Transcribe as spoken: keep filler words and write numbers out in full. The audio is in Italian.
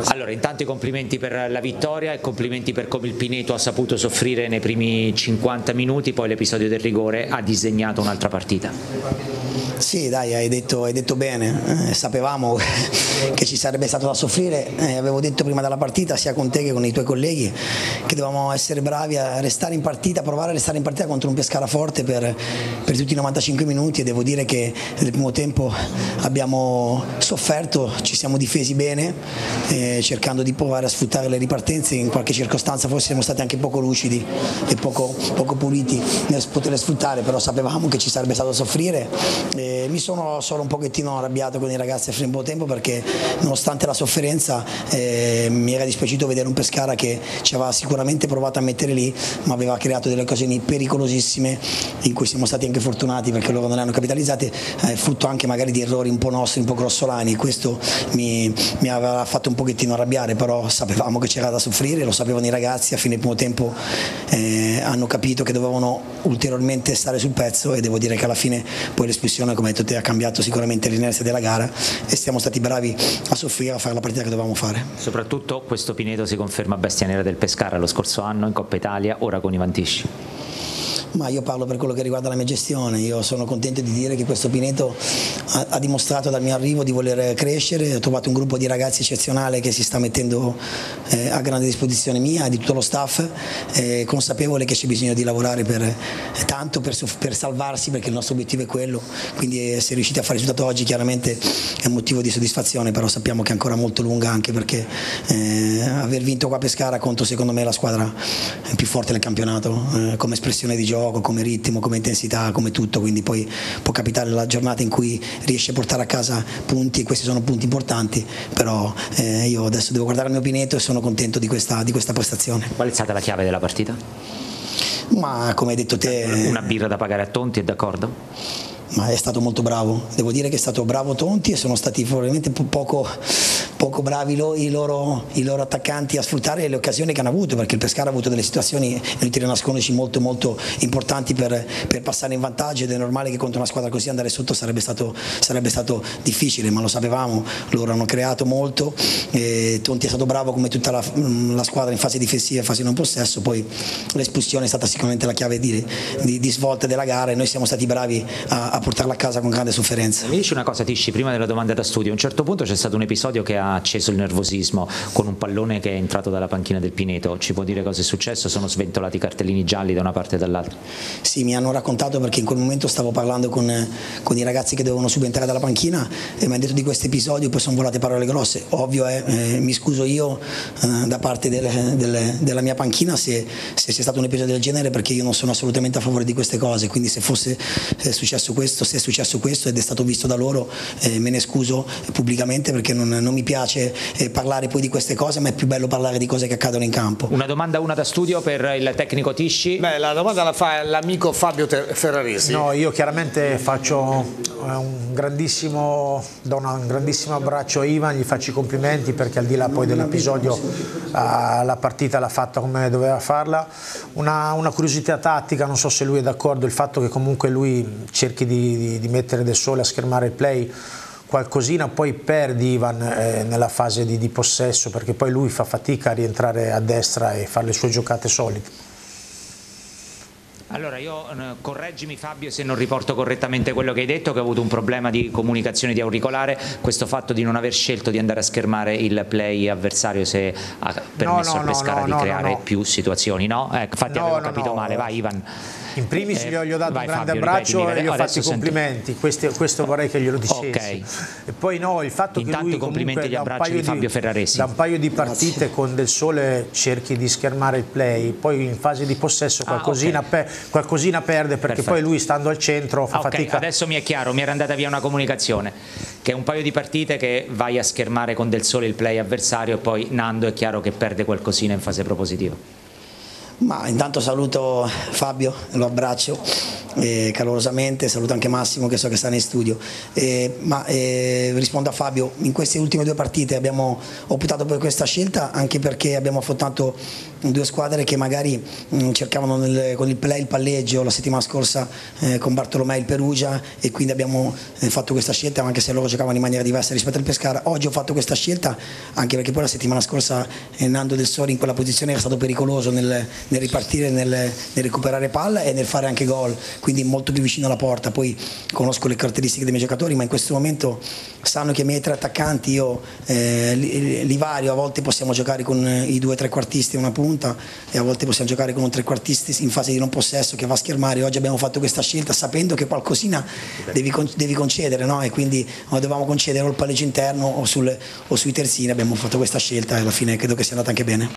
Allora, intanto i complimenti per la vittoria e complimenti per come il Pineto ha saputo soffrire nei primi cinquanta minuti, poi l'episodio del rigore ha disegnato un'altra partita. Sì, dai, hai detto, hai detto bene, eh, sapevamo che ci sarebbe stato da soffrire, eh, avevo detto prima della partita sia con te che con i tuoi colleghi che dovevamo essere bravi a restare in partita, provare a restare in partita contro un Pescara forte per, per tutti i novantacinque minuti, e devo dire che nel primo tempo abbiamo sofferto, ci siamo difesi bene, eh, cercando di provare a sfruttare le ripartenze. In qualche circostanza forse siamo stati anche poco lucidi e poco, poco puliti nel poterle sfruttare, però sapevamo che ci sarebbe stato da soffrire. Eh, mi sono solo un pochettino arrabbiato con i ragazzi a fine tempo perché nonostante la sofferenza eh, mi era dispiaciuto vedere un Pescara che ci aveva sicuramente provato a mettere lì, ma aveva creato delle occasioni pericolosissime in cui siamo stati anche fortunati perché loro non le hanno capitalizzate, eh, frutto anche magari di errori un po' nostri, un po' grossolani. Questo mi, mi aveva fatto un pochettino arrabbiare, però sapevamo che c'era da soffrire, lo sapevano i ragazzi. A fine primo tempo eh, hanno capito che dovevano ulteriormente stare sul pezzo, e devo dire che alla fine poi l'espulsione, come hai detto te, ha cambiato sicuramente l'inerzia della gara e siamo stati bravi a soffrire, a fare la partita che dovevamo fare. Soprattutto questo Pineto si conferma bestia nera del Pescara lo scorso anno in Coppa Italia, ora con Ivan Tisci. Ma io parlo per quello che riguarda la mia gestione. Io sono contento di dire che questo Pineto ha, ha dimostrato dal mio arrivo di voler crescere, ho trovato un gruppo di ragazzi eccezionale che si sta mettendo eh, a grande disposizione mia e di tutto lo staff, eh, consapevole che c'è bisogno di lavorare per, eh, tanto per, per salvarsi, perché il nostro obiettivo è quello, quindi essere riusciti a fare il risultato oggi chiaramente è un motivo di soddisfazione, però sappiamo che è ancora molto lunga, anche perché eh, aver vinto qua a Pescara contro secondo me la squadra più forte del campionato, eh, come espressione di gioco, come ritmo, come intensità, come tutto, quindi poi può capitare la giornata in cui riesce a portare a casa punti, e questi sono punti importanti, però eh, io adesso devo guardare il mio Pineto e sono contento di questa, di questa prestazione. Qual è stata la chiave della partita? Ma come hai detto te... Una birra da pagare a Tonti, è d'accordo? Ma è stato molto bravo, devo dire che è stato bravo Tonti, e sono stati probabilmente poco, poco bravi lo, i, loro, i loro attaccanti a sfruttare le occasioni che hanno avuto, perché il Pescara ha avuto delle situazioni, inutile nasconderci, molto molto importanti per, per passare in vantaggio, ed è normale che contro una squadra così andare sotto sarebbe stato, sarebbe stato difficile, ma lo sapevamo, loro hanno creato molto, e Tonti è stato bravo come tutta la, la squadra in fase difensiva e fase non possesso. Poi l'espulsione è stata sicuramente la chiave di, di, di svolta della gara, e noi siamo stati bravi a, a portarla a casa con grande sofferenza. Mi dici una cosa, Tisci, prima della domanda da studio, a un certo punto c'è stato un episodio che ha acceso il nervosismo con un pallone che è entrato dalla panchina del Pineto, ci può dire cosa è successo? Sono sventolati i cartellini gialli da una parte e dall'altra? Sì, mi hanno raccontato, perché in quel momento stavo parlando con, con i ragazzi che dovevano subentrare dalla panchina e mi hanno detto di questo episodio, poi sono volate parole grosse. Ovvio è, eh, mi scuso io eh, da parte delle, delle, della mia panchina se, se sia stato un episodio del genere, perché io non sono assolutamente a favore di queste cose, quindi se fosse eh, successo questo se è successo questo ed è stato visto da loro, eh, me ne scuso pubblicamente, perché non, non mi piace eh, parlare poi di queste cose, ma è più bello parlare di cose che accadono in campo. Una domanda, una da studio per il tecnico Tisci. Beh, la domanda la fa l'amico Fabio Ferraresi. No, io chiaramente faccio un grandissimo, do un grandissimo abbraccio a Ivan, gli faccio i complimenti, perché al di là poi dell'episodio uh, la partita l'ha fatta come doveva farla. Una, una curiosità tattica, non so se lui è d'accordo, il fatto che comunque lui cerchi di Di, di mettere del sole a schermare il play, qualcosina poi perdi Ivan eh, nella fase di, di possesso, perché poi lui fa fatica a rientrare a destra e fare le sue giocate solite. Allora io, correggimi Fabio se non riporto correttamente quello che hai detto, che ho avuto un problema di comunicazione di auricolare, questo fatto di non aver scelto di andare a schermare il play avversario se ha permesso no, no, al Pescara no, di no, creare no, no. più situazioni, no? Eh, infatti no, avevo no, capito no. male, vai Ivan. In primis Eh, gli ho, gli ho dato vai, un grande Fabio, abbraccio ripetimi, e gli ho fatto i complimenti, sento... questo, questo vorrei che glielo dicessi. Okay. E poi no, il fatto Intanto che lui complimenti e gli abbracci di Fabio Ferraresi. Da un paio di partite Grazie. Con del sole cerchi di schermare il play, poi in fase di possesso qualcosina, ah, okay. pe qualcosina perde, perché Perfetto. Poi lui stando al centro fa ah, okay. fatica. Adesso mi è chiaro, mi era andata via una comunicazione, che è un paio di partite che vai a schermare con del sole il play avversario e poi Nando è chiaro che perde qualcosina in fase propositiva. Ma intanto saluto Fabio, lo abbraccio eh, calorosamente, saluto anche Massimo che so che sta in studio, eh, ma eh, rispondo a Fabio, in queste ultime due partite abbiamo optato per questa scelta anche perché abbiamo affrontato due squadre che magari mh, cercavano nel, con il play il palleggio la settimana scorsa eh, con Bartolomei il Perugia, e quindi abbiamo eh, fatto questa scelta anche se loro giocavano in maniera diversa rispetto al Pescara. Oggi ho fatto questa scelta anche perché poi la settimana scorsa eh, Nando Del Sori in quella posizione era stato pericoloso nel, nel ripartire, nel, nel recuperare palla e nel fare anche gol, quindi molto più vicino alla porta. Poi conosco le caratteristiche dei miei giocatori, ma in questo momento sanno che i miei tre attaccanti io eh, li, li vario, a volte possiamo giocare con i due trequartisti e una punta e a volte possiamo giocare con un trequartisti in fase di non possesso che va a schermare. Oggi abbiamo fatto questa scelta sapendo che qualcosina devi, devi concedere, no? E quindi dovevamo concedere o il palleggio interno o, sul, o sui terzini. Abbiamo fatto questa scelta e alla fine credo che sia andata anche bene.